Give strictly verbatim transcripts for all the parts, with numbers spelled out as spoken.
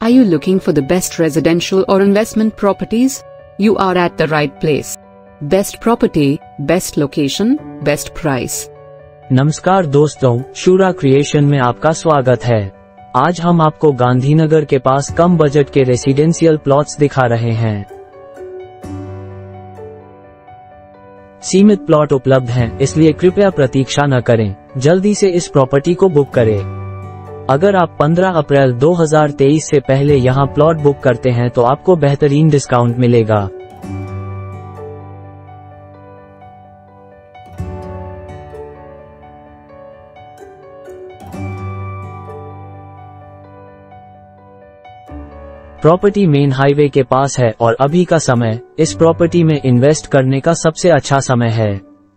Are you looking for the best residential or investment properties? You are at the right place. Best property, best location, best price. नमस्कार दोस्तों, शूरा creation में आपका स्वागत है। आज हम आपको गांधीनगर के पास कम बजट के रेसिडेंशियल प्लॉट्स दिखा रहे हैं। सीमित प्लॉट उपलब्ध हैं, इसलिए कृपया प्रतीक्षा न करें, जल्दी से इस प्रॉपर्टी को बुक करें। अगर आप पंद्रह अप्रैल दो हज़ार तेईस से पहले यहां प्लॉट बुक करते हैं तो आपको बेहतरीन डिस्काउंट मिलेगा। प्रॉपर्टी मेन हाईवे के पास है और अभी का समय इस प्रॉपर्टी में इन्वेस्ट करने का सबसे अच्छा समय है।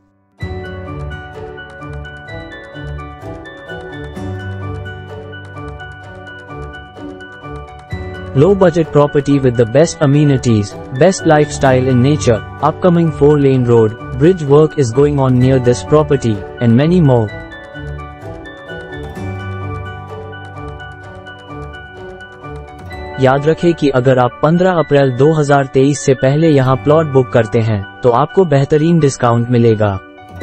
Low budget property with the best amenities, best lifestyle in nature, upcoming four lane road, bridge work is going on near this property, and many more. याद रखें कि अगर आप पंद्रह अप्रैल दो हज़ार तेईस से पहले यहां प्लॉट बुक करते हैं तो आपको बेहतरीन डिस्काउंट मिलेगा।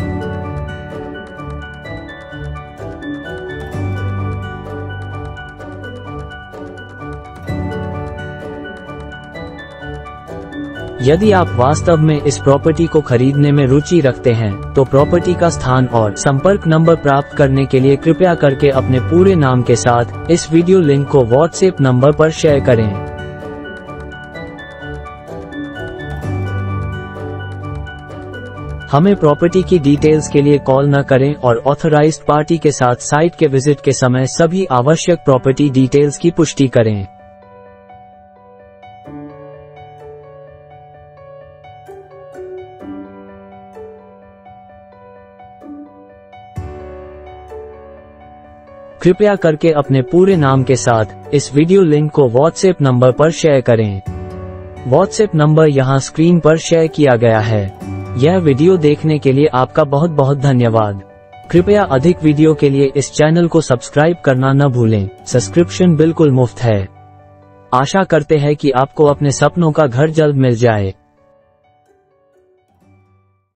यदि आप वास्तव में इस प्रॉपर्टी को खरीदने में रुचि रखते हैं तो प्रॉपर्टी का स्थान और संपर्क नंबर प्राप्त करने के लिए कृपया करके अपने पूरे नाम के साथ इस वीडियो लिंक को व्हाट्सएप नंबर पर शेयर करें। हमें प्रॉपर्टी की डिटेल्स के लिए कॉल न करें और ऑथराइज्ड पार्टी के साथ साइट के विजिट के समय सभी आवश्यक प्रॉपर्टी डिटेल्स की पुष्टि करें। कृपया करके अपने पूरे नाम के साथ इस वीडियो लिंक को व्हाट्सएप नंबर पर शेयर करें। व्हाट्सएप नंबर यहां स्क्रीन पर शेयर किया गया है। यह वीडियो देखने के लिए आपका बहुत बहुत धन्यवाद। कृपया अधिक वीडियो के लिए इस चैनल को सब्सक्राइब करना न भूलें। सब्सक्रिप्शन बिल्कुल मुफ्त है। आशा करते हैं कि आपको अपने सपनों का घर जल्द मिल जाए।